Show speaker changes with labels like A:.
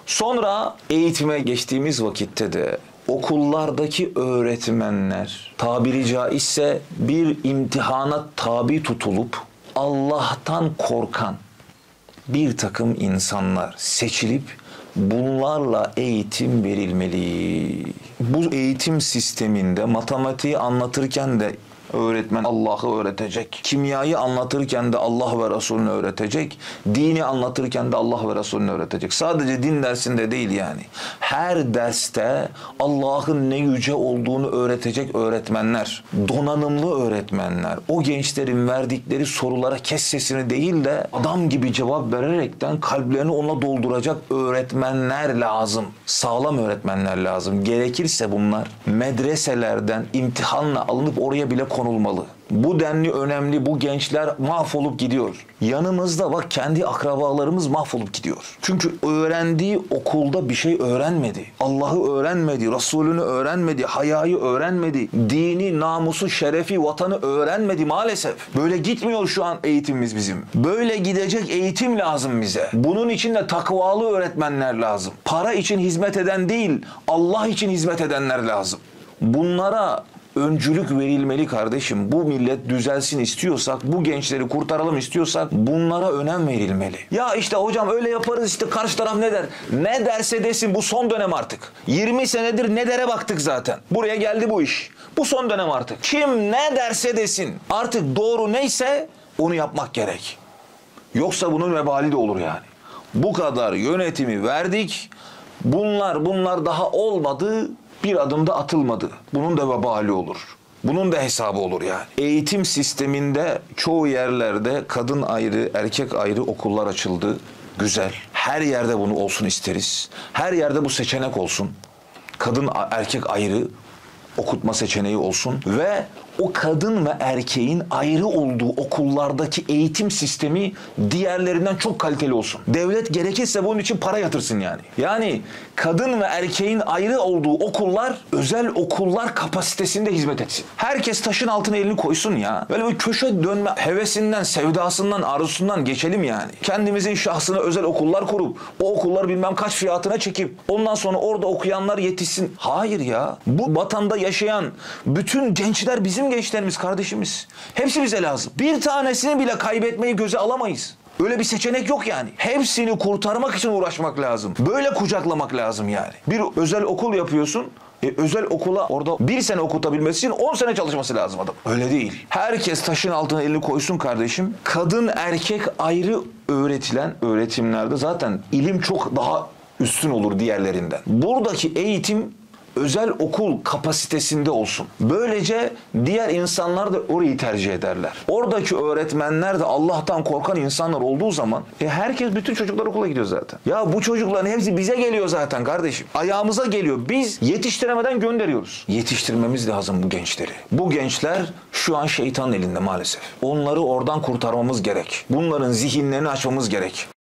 A: Sonra eğitime geçtiğimiz vakitte de okullardaki öğretmenler tabiri caizse bir imtihana tabi tutulup Allah'tan korkan bir takım insanlar seçilip bunlarla eğitim verilmeli. Bu eğitim sisteminde matematiği anlatırken de öğretmen Allah'ı öğretecek. Kimyayı anlatırken de Allah ve Resulünü öğretecek. Dini anlatırken de Allah ve Resulünü öğretecek. Sadece din dersinde değil yani. Her derste Allah'ın ne yüce olduğunu öğretecek öğretmenler. Donanımlı öğretmenler. O gençlerin verdikleri sorulara kes sesini değil de adam gibi cevap vererekten kalplerini onunla dolduracak öğretmenler lazım. Sağlam öğretmenler lazım. Gerekirse bunlar medreselerden imtihanla alınıp oraya bile konulmalı. Bu denli önemli, bu gençler mahvolup gidiyor. Yanımızda bak kendi akrabalarımız mahvolup gidiyor. Çünkü öğrendiği okulda bir şey öğrenmedi. Allah'ı öğrenmedi, Resulünü öğrenmedi, hayayı öğrenmedi, dini, namusu, şerefi, vatanı öğrenmedi maalesef. Böyle gitmiyor şu an eğitimimiz bizim. Böyle gidecek eğitim lazım bize. Bunun için de takvalı öğretmenler lazım. Para için hizmet eden değil, Allah için hizmet edenler lazım. Bunlara öncülük verilmeli kardeşim. Bu millet düzelsin istiyorsak, bu gençleri kurtaralım istiyorsak bunlara önem verilmeli. Ya işte hocam öyle yaparız işte karşı taraf ne der? Ne derse desin bu son dönem artık. 20 senedir ne dere baktık zaten. Buraya geldi bu iş. Bu son dönem artık. Kim ne derse desin. Artık doğru neyse onu yapmak gerek. Yoksa bunun vebali de olur yani. Bu kadar yönetimi verdik. Bunlar daha olmadı. Bir adım da atılmadı. Bunun da vebali olur. Bunun da hesabı olur yani. Eğitim sisteminde çoğu yerlerde kadın ayrı, erkek ayrı okullar açıldı. Güzel. Her yerde bunu olsun isteriz. Her yerde bu seçenek olsun. Kadın erkek ayrı okutma seçeneği olsun ve o kadın ve erkeğin ayrı olduğu okullardaki eğitim sistemi diğerlerinden çok kaliteli olsun. Devlet gerekirse bunun için para yatırsın yani. Yani kadın ve erkeğin ayrı olduğu okullar özel okullar kapasitesinde hizmet etsin. Herkes taşın altına elini koysun ya. Böyle bir köşe dönme hevesinden, sevdasından, arzusundan geçelim yani. Kendimizin şahsına özel okullar kurup o okulları bilmem kaç fiyatına çekip ondan sonra orada okuyanlar yetişsin. Hayır ya. Bu vatanda yaşayan bütün gençler bizim gençlerimiz, kardeşimiz. Hepsi bize lazım. Bir tanesini bile kaybetmeyi göze alamayız. Öyle bir seçenek yok yani. Hepsini kurtarmak için uğraşmak lazım. Böyle kucaklamak lazım yani. Bir özel okul yapıyorsun. Özel okula orada 1 sene okutabilmesi için 10 sene çalışması lazım adam. Öyle değil. Herkes taşın altına elini koysun kardeşim. Kadın erkek ayrı öğretilen öğretimlerde zaten ilim çok daha üstün olur diğerlerinden. Buradaki eğitim özel okul kapasitesinde olsun. Böylece diğer insanlar da orayı tercih ederler. Oradaki öğretmenler de Allah'tan korkan insanlar olduğu zaman herkes, bütün çocuklar okula gidiyor zaten. Ya bu çocukların hepsi bize geliyor zaten kardeşim. Ayağımıza geliyor. Biz yetiştiremeden gönderiyoruz. Yetiştirmemiz lazım bu gençleri. Bu gençler şu an şeytanın elinde maalesef. Onları oradan kurtarmamız gerek. Bunların zihinlerini açmamız gerek.